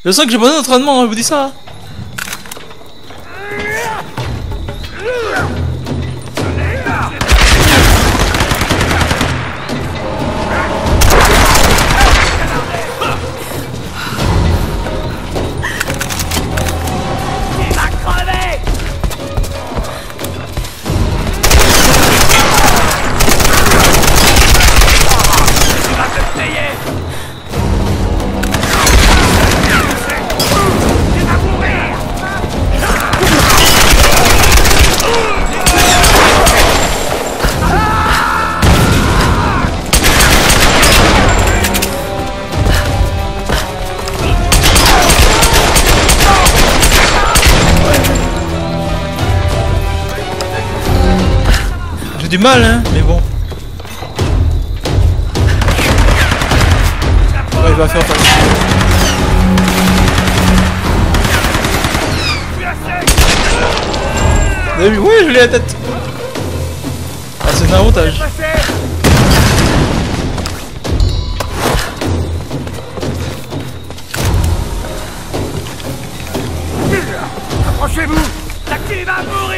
Je sens que j'ai besoin d'entraînement, je vous dis ça. Du mal hein, mais bon. Ouais, il va faire face. Vous avez vu? Oui, je l'ai la tête. Ah, c'est un avantage. Approchez-vous. La clé va mourir.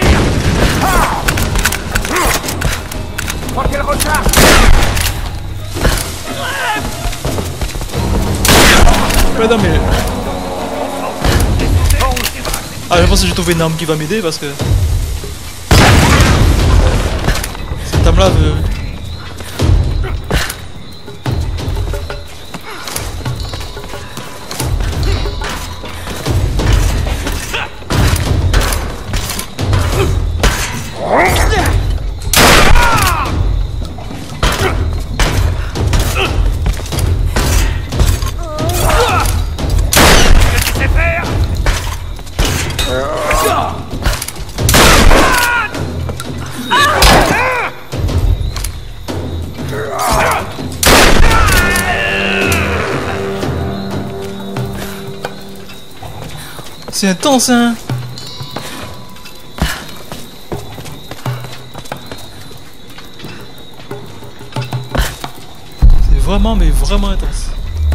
Je crois qu'elle recharge. Ouais, non, mais... Ah, je pense que j'ai trouvé une arme qui va m'aider parce que... Cette arme-là veut... C'est intense, hein. C'est vraiment, mais vraiment intense.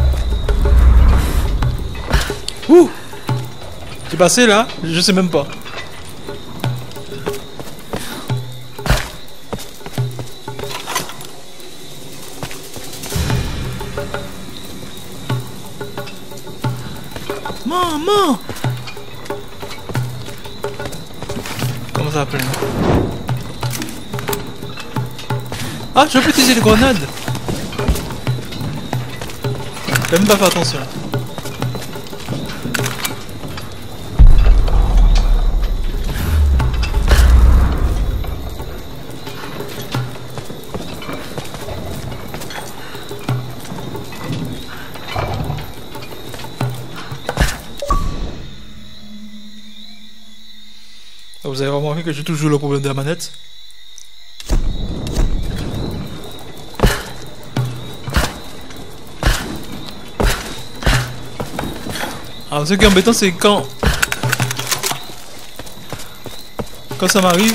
Ouh. J'ai passé là, je sais même pas. Maman. Comment ça s'appelle? Ah, je peux utiliser les grenades. J'ai même pas fait attention. Vous avez remarqué que j'ai toujours le problème de la manette. Alors ce qui est embêtant c'est quand ça m'arrive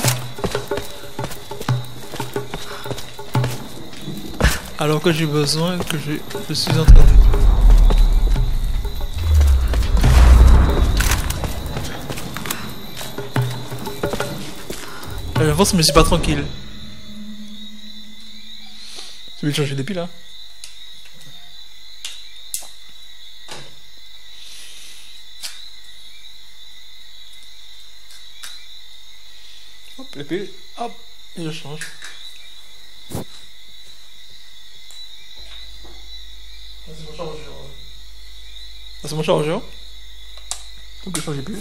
alors que j'ai besoin que je suis entraîné. J'avance mais je suis pas tranquille. Tu veux changer des piles là? Hop, les piles, hop, et je change. Ah, c'est mon chargeur. Ah, c'est mon chargeur. Donc je change les piles.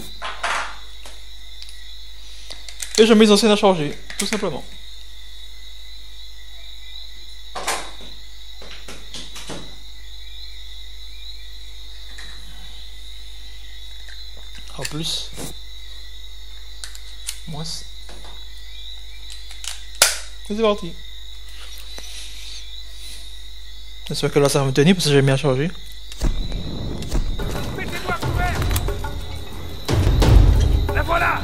Et je mets les anciennes à charger, tout simplement. En plus. Moins. Et c'est parti. J'espère que là ça va me tenir parce que j'ai mis à charger. Mettez-vous à couvert. La voilà.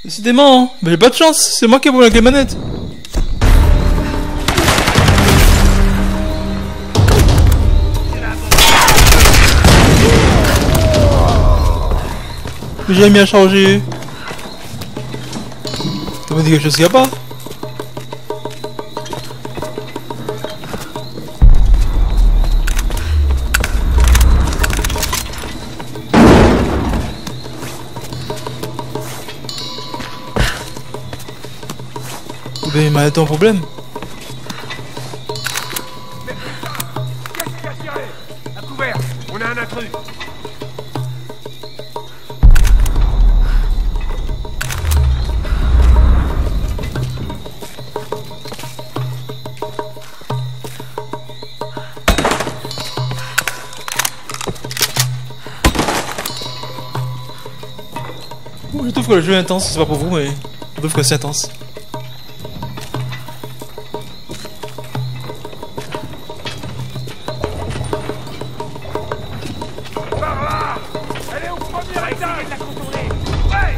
Décidément, hein. Mais j'ai pas de chance, c'est moi qui ai volé avec les manettes. Mais j'ai mis à charger. Ça me dit quelque chose qu'il n'y a pas. Mais il m'a été en problème. Qu'est-ce qui a tiré? À couvert, on a un intrus. Je trouve que le jeu est intense, c'est pas pour vous, mais je trouve que c'est intense. Par là! Elle est au premier étage! De la contourner! Ouais!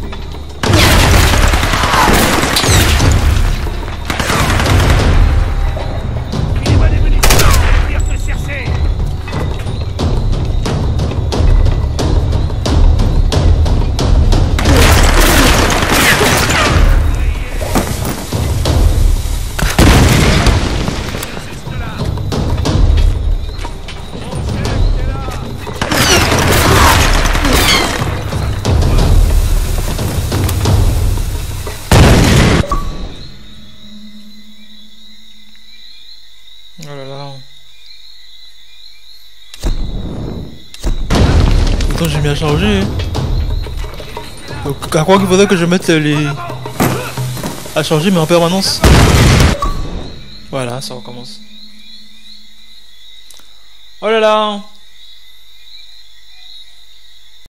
Filez-moi des munitions! Je vais venir te chercher! Oh là là. Pourtant j'ai mis à charger. Donc à croire qu'il faudrait que je mette les... à charger mais en permanence. Voilà, ça recommence. Oh là là.